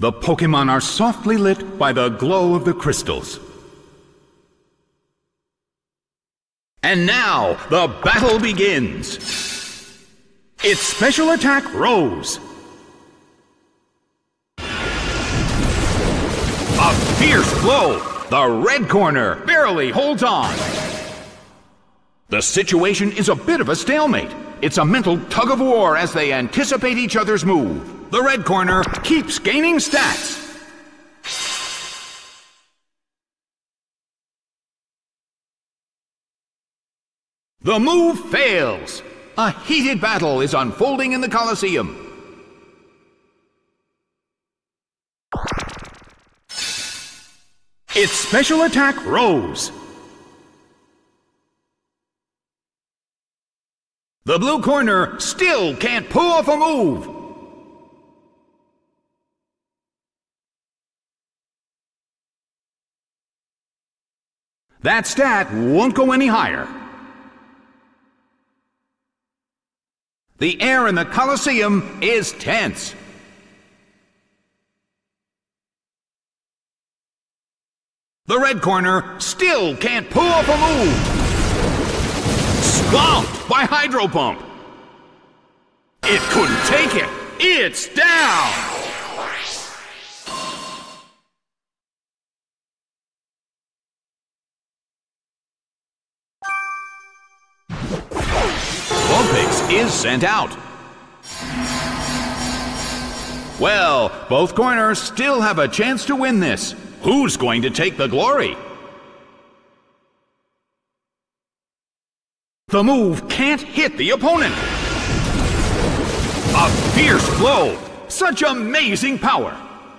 The Pokémon are softly lit by the glow of the crystals. And now, the battle begins! Its special attack rose! A fierce blow! The red corner barely holds on! The situation is a bit of a stalemate. It's a mental tug-of-war as they anticipate each other's move. The red corner keeps gaining stats. The move fails. A heated battle is unfolding in the Colosseum. Its special attack rose. The blue corner still can't pull off a move. That stat won't go any higher. The air in the Colosseum is tense. The red corner still can't pull off a move. Stomped by Hydro Pump. It couldn't take it. It's down. Vulpix is sent out. Well, both corners still have a chance to win this. Who's going to take the glory? The move can't hit the opponent. A fierce blow. Such amazing power.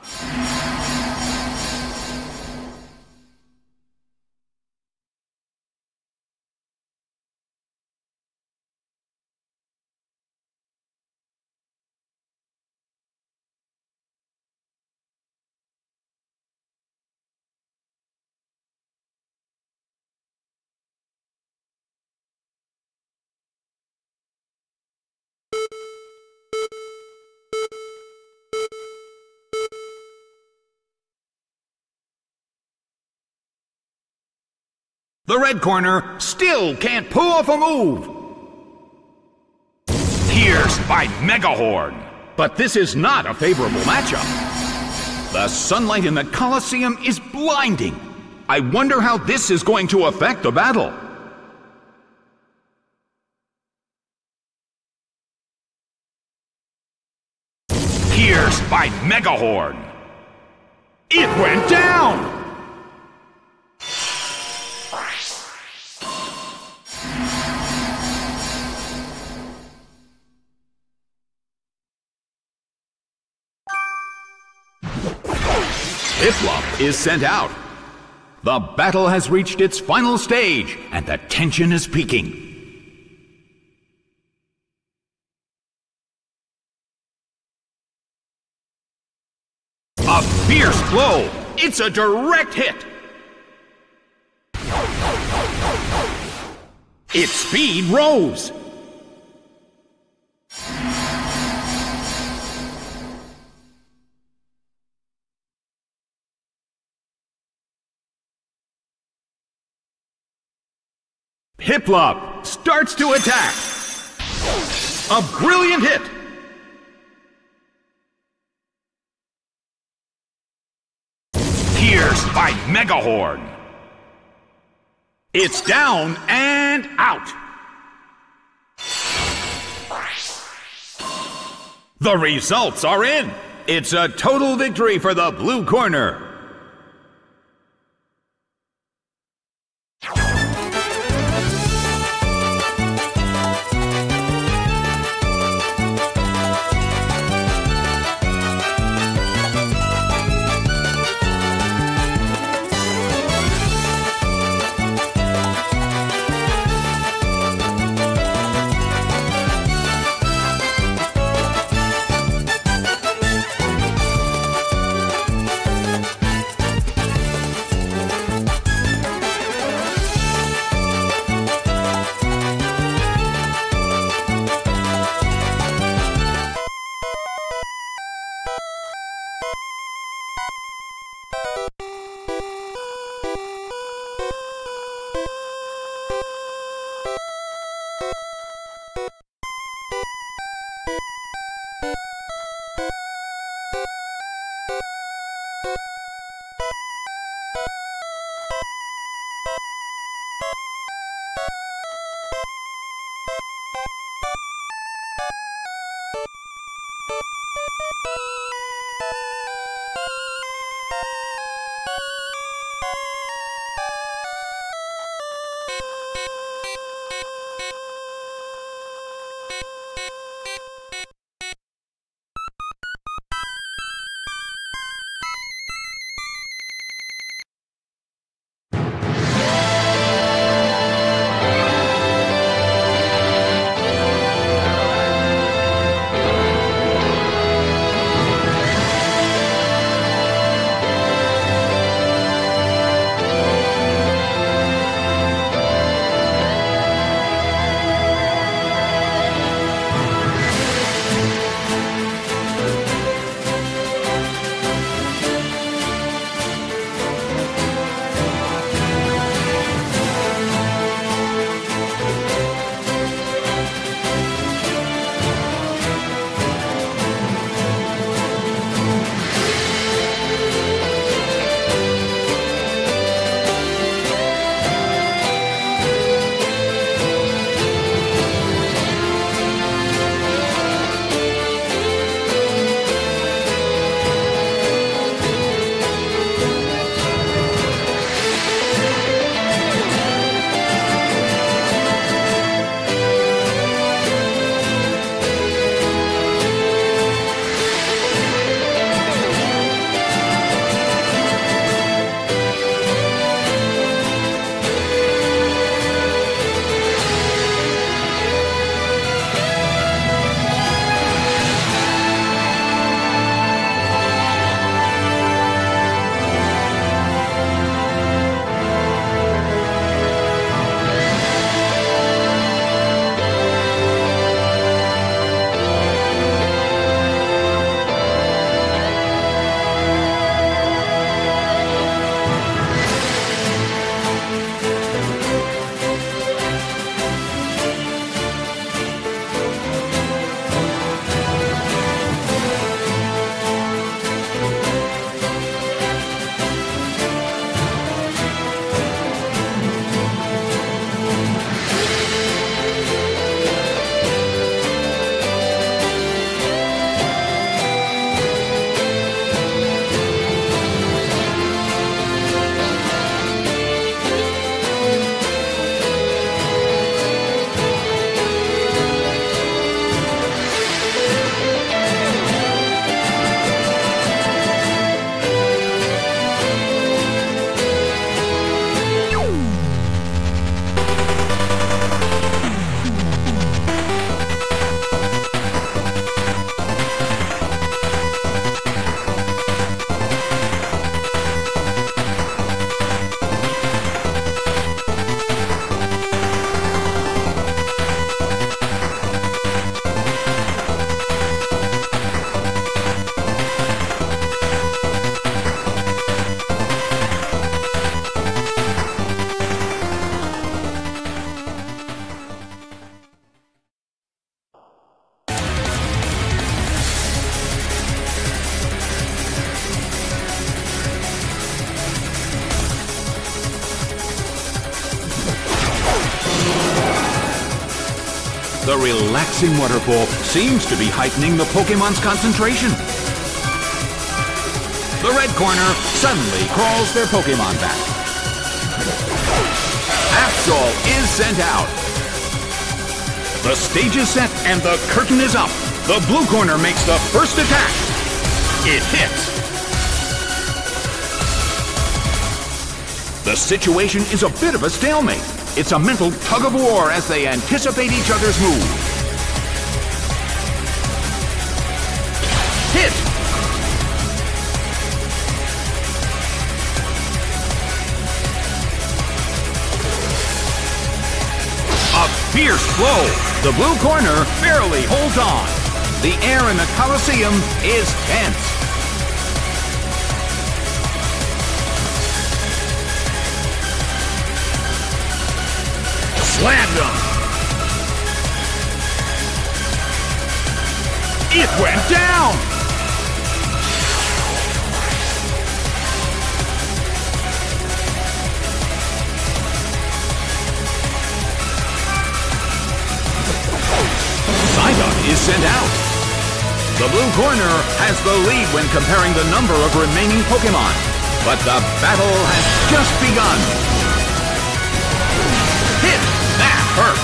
The red corner still can't pull off a move. Pierced by Megahorn. But this is not a favorable matchup. The sunlight in the Colosseum is blinding. I wonder how this is going to affect the battle. Pierced by Megahorn. It went down! Piplup is sent out. The battle has reached its final stage, and the tension is peaking. A fierce blow! It's a direct hit! Its speed rose! Piplup starts to attack. A brilliant hit. Pierced by Megahorn. It's down and out. The results are in. It's a total victory for the blue corner. The relaxing waterfall seems to be heightening the Pokemon's concentration. The red corner suddenly calls their Pokemon back. Absol is sent out. The stage is set and the curtain is up. The blue corner makes the first attack. It hits. The situation is a bit of a stalemate. It's a mental tug-of-war as they anticipate each other's move. Hit! A fierce blow. The blue corner barely holds on. The air in the Coliseum is tense. Slammed him. It went down. Psyduck is sent out. The blue corner has the lead when comparing the number of remaining Pokémon. But the battle has just begun. Hit! That hurt!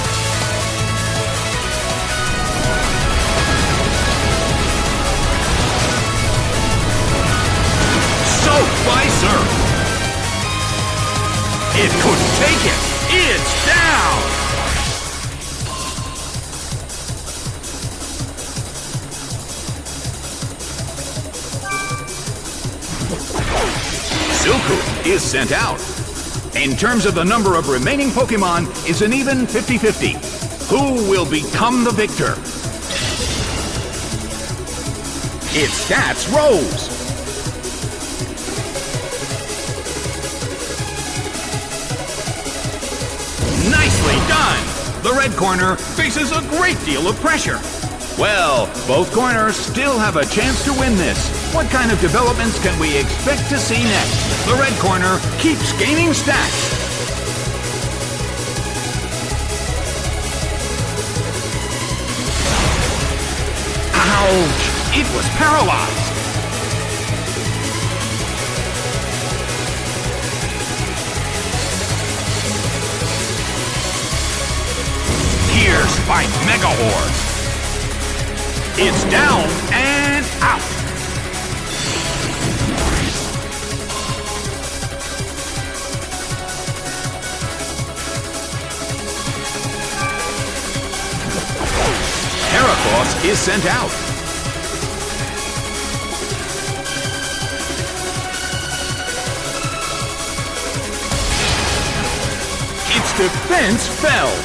Soaked by Surf! It couldn't take it! It's down! Silcoon is sent out. In terms of the number of remaining Pokémon, is an even 50-50. Who will become the victor? Its stats rose. Nicely done! The red corner faces a great deal of pressure. Well, both corners still have a chance to win this. What kind of developments can we expect to see next? The red corner keeps gaining stats. Ouch! It was paralyzed. Pierced by Megahorse. It's down and out. Heracross is sent out. Its defense fell.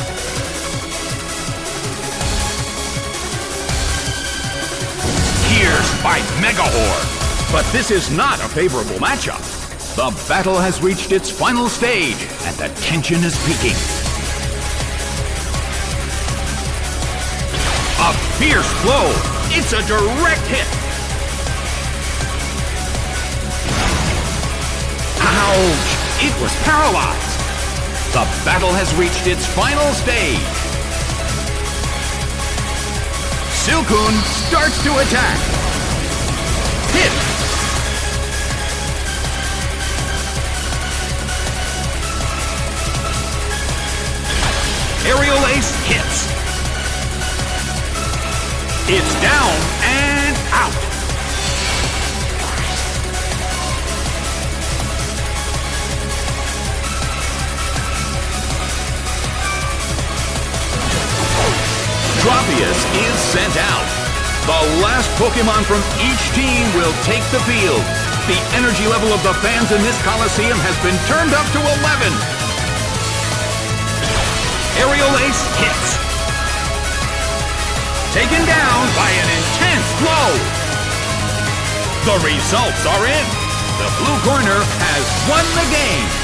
Pierced by Megahorn. But this is not a favorable matchup. The battle has reached its final stage, and the tension is peaking. A fierce blow. It's a direct hit. Ouch! It was paralyzed. The battle has reached its final stage. Silcoon starts to attack. Hit! Aerial Ace hits. It's down and out. Tropius is sent out. The last Pokémon from each team will take the field. The energy level of the fans in this Coliseum has been turned up to 11. Aerial Ace hits. Taken down by an intense blow. The results are in. The blue corner has won the game.